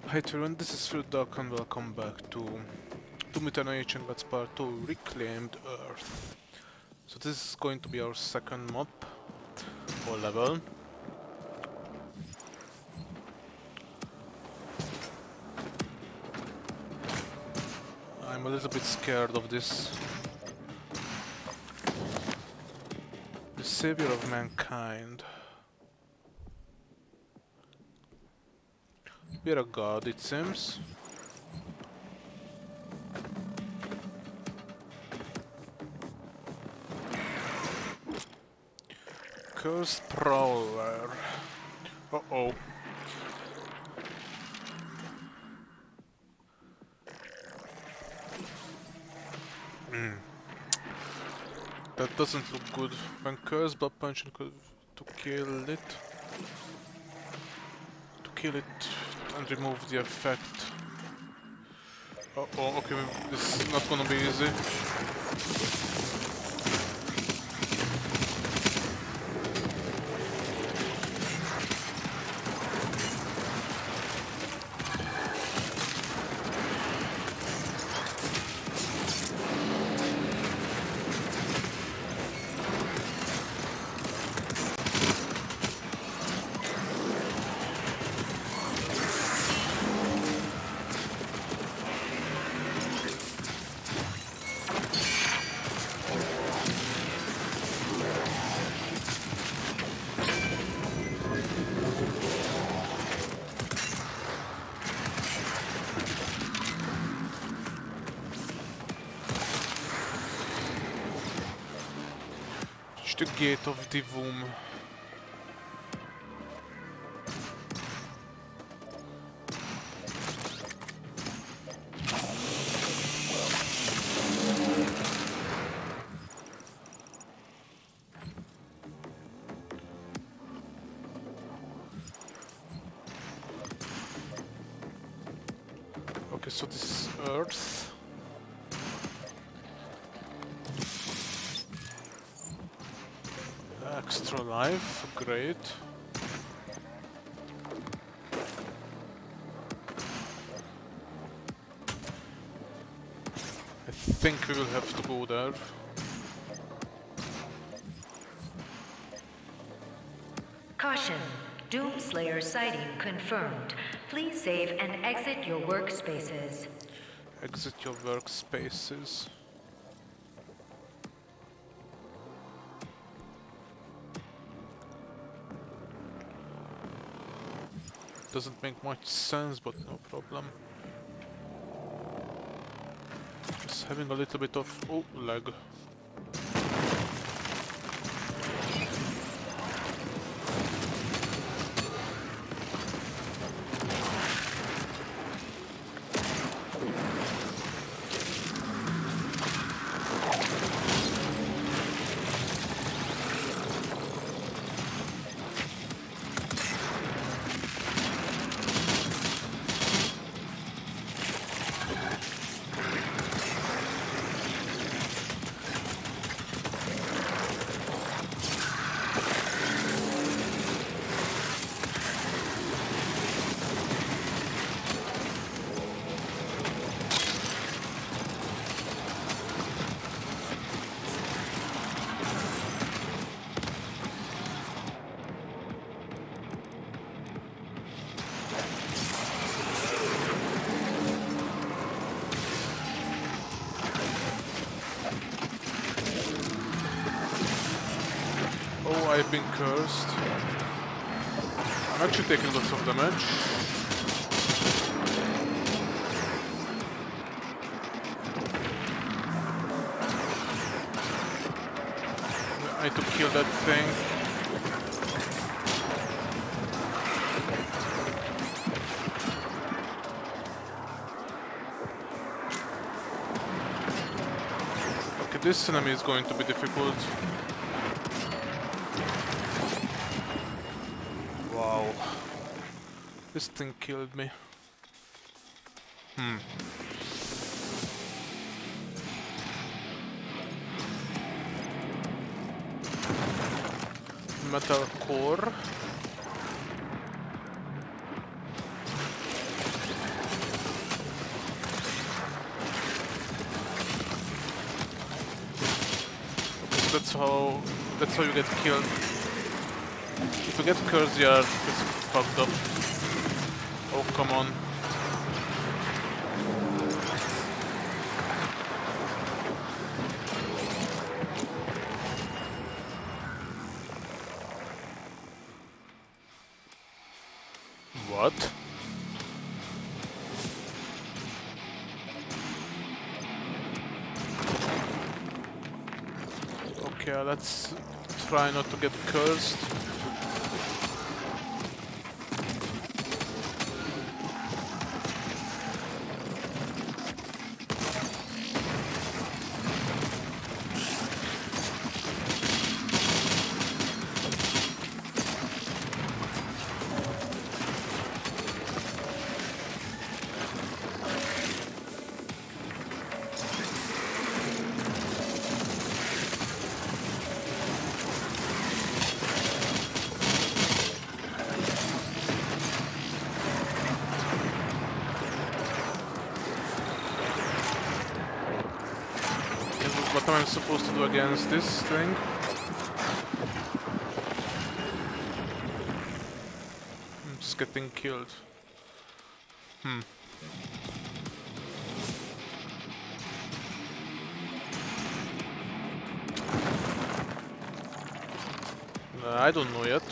Hi everyone, this is Phil Duck and welcome back to Doom Eternal Ancient Gods Part 2 Reclaimed Earth. So this is going to be our second map, or level. I'm a little bit scared of this. The savior of mankind. We're a god, it seems. Cursed Prowler. Uh-oh. That doesn't look good. When cursed, blood punching to kill it. To kill it and remove the effect. Uh-oh, okay, this is not gonna be easy. The Gate of Divum. Okay, so this is Earth. Extra life, great. I think we will have to go there. Caution. Doomslayer sighting confirmed. Please save and exit your workspaces. Exit your workspaces. Doesn't make much sense, but no problem. Just having a little bit of lag. Oh, I've been cursed. I'm actually taking lots of damage. I need to kill that thing. Okay, this enemy is going to be difficult. Wow. This thing killed me. Metal core. that's how you get killed. If you get cursed, you are just fucked up. Oh, come on. What? Okay, let's try not to get cursed. What am I supposed to do against this thing? I'm just getting killed. I don't know yet.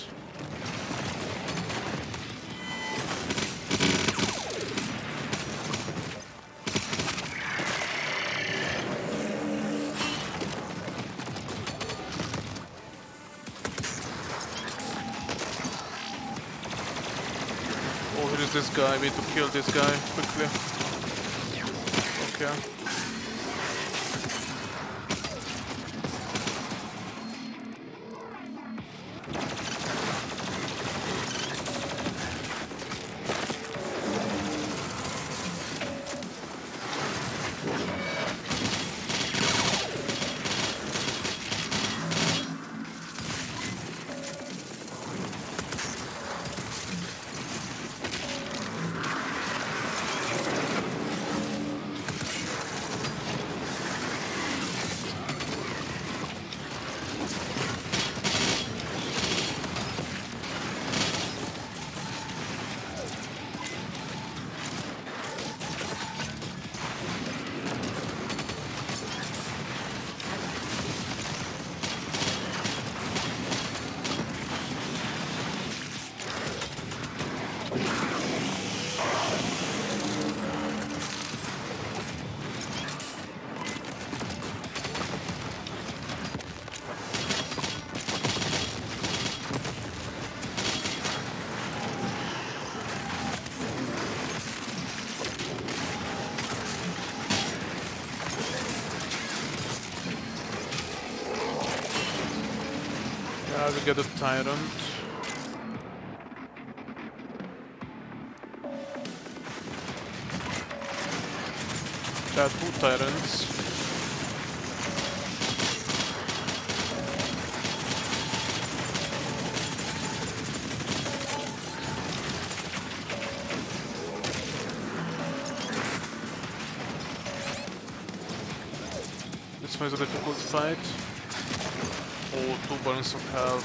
Oh, here is this guy. We need to kill this guy quickly. Okay. We get a tyrant. There are 2 tyrants. This one is a difficult fight. Oh, 2 burns of hell.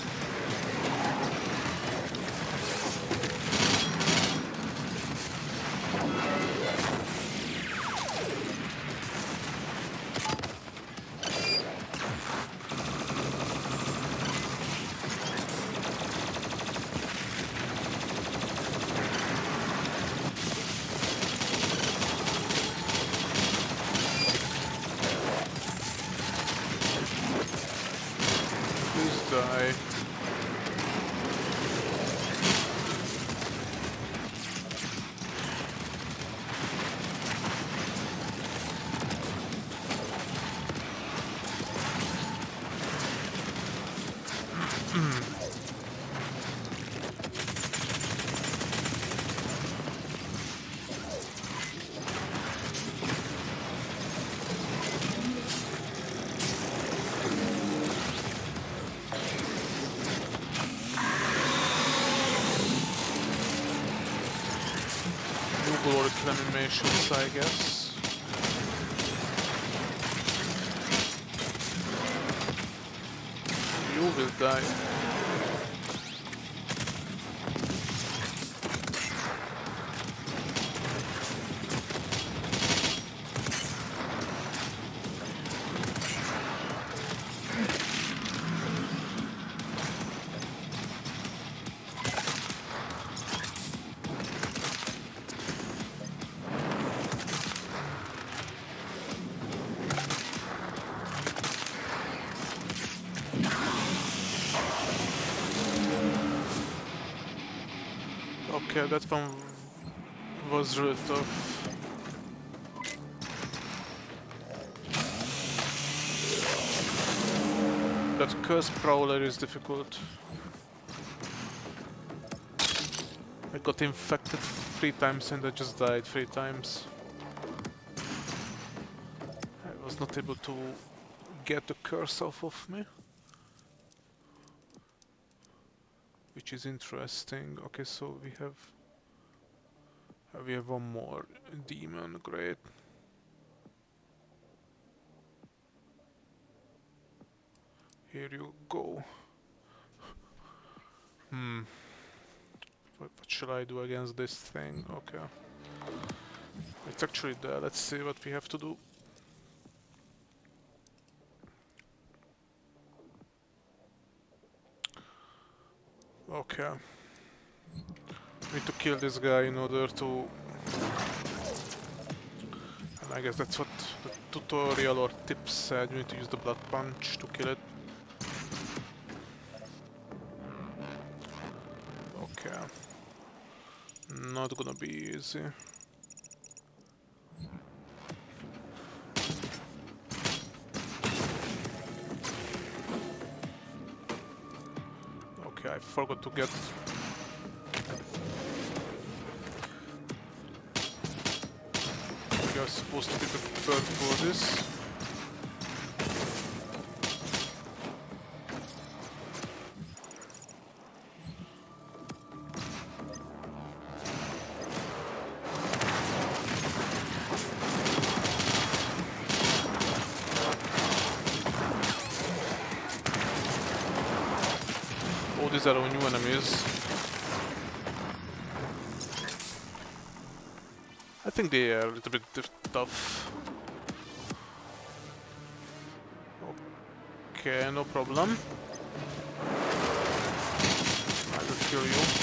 Die. Glorical animations, I guess. die. Okay, that one was really tough. That curse prowler is difficult. I got infected 3 times and I just died 3 times. I was not able to get the curse off of me. Which is interesting. Okay, so we have one more demon, great. Here you go. What shall I do against this thing? Okay. It's actually there. Let's see what we have to do. Okay. Need to kill this guy in order to... And I guess that's what the tutorial or tip said. You need to use the blood punch to kill it. Okay. Not gonna be easy. Okay, I forgot to get... We are supposed to be prepared for this. Oh, these are our new enemies. I think they are a little bit tough. Okay, no problem. I will kill you.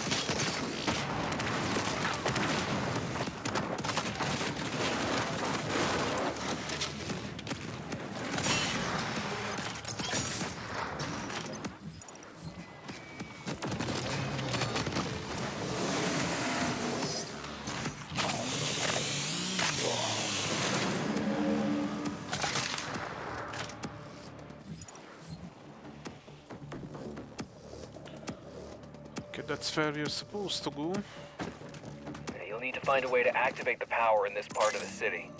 Okay, that's where you're supposed to go. You'll need to find a way to activate the power in this part of the city.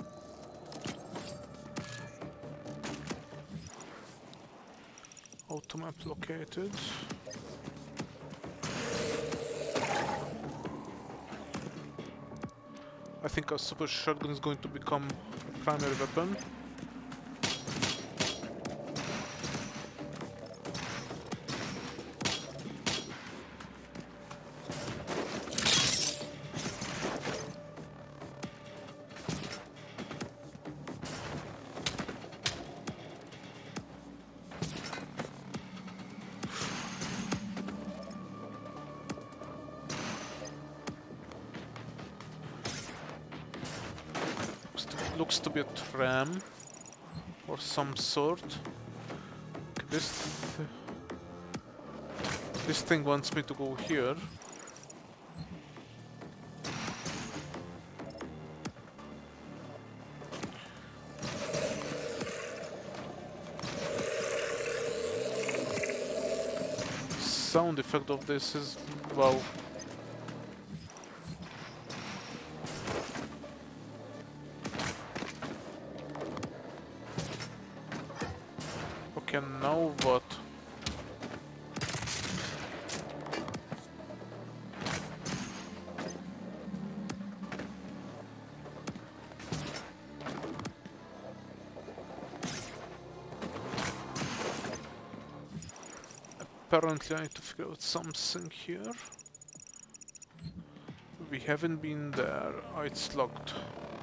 Automap located. I think our super shotgun is going to become a primary weapon. Looks to be a tram or some sort. Okay, this thing wants me to go here. Sound effect of this is wow. Okay, now what? apparently I need to figure out something here. We haven't been there. Oh, it's locked.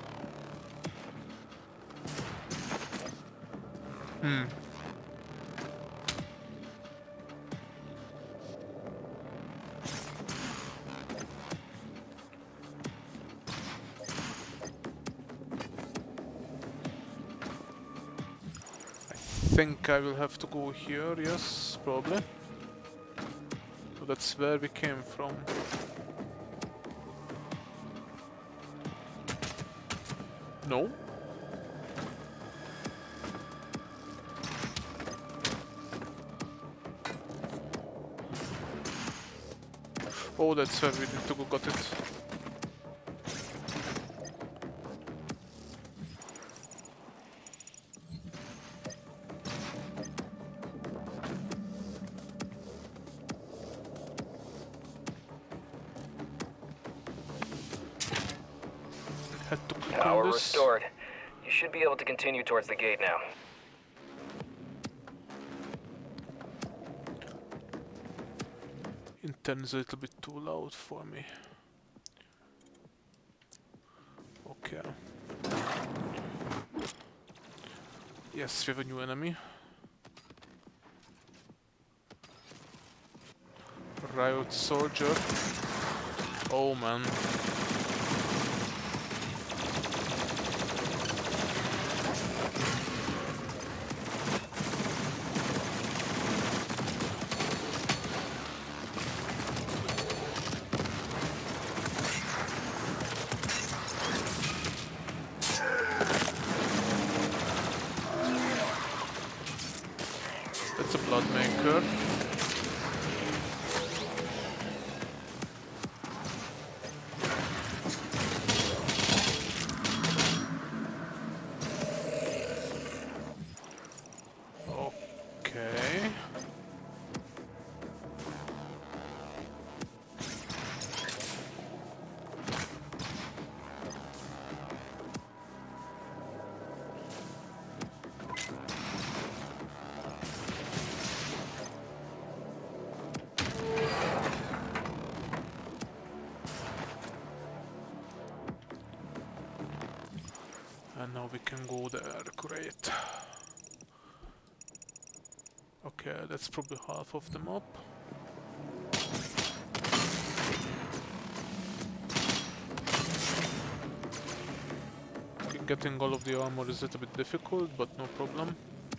I think I will have to go here, yes, probably. So that's where we came from. No? Oh, that's where we need to go, got it. Had to click Power on this. restored. You should be able to continue towards the gate now. Internet's a little bit too loud for me. Okay. Yes, we have a new enemy. Riot soldier. Oh man. That's a blood maker. Okay. And now we can go there, great. Okay, that's probably half of the map. Okay, getting all of the armor is a little bit difficult, but no problem.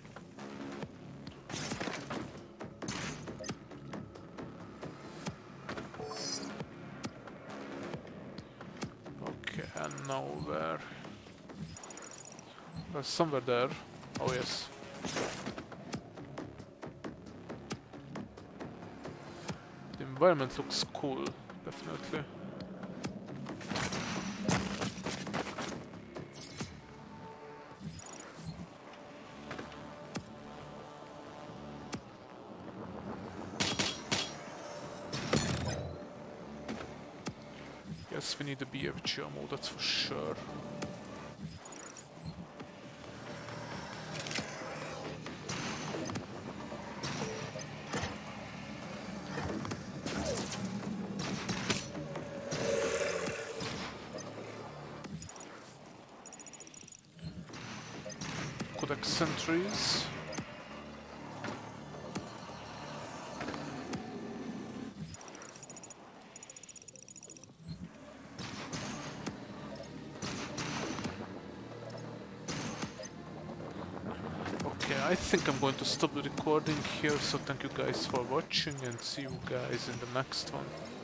Okay, and now where? Somewhere there. Oh yes. The environment looks cool, definitely. Yes, we need a BFG ammo, that's for sure. Codex sentries. Okay, I think I'm going to stop the recording here, so thank you guys for watching and see you guys in the next one.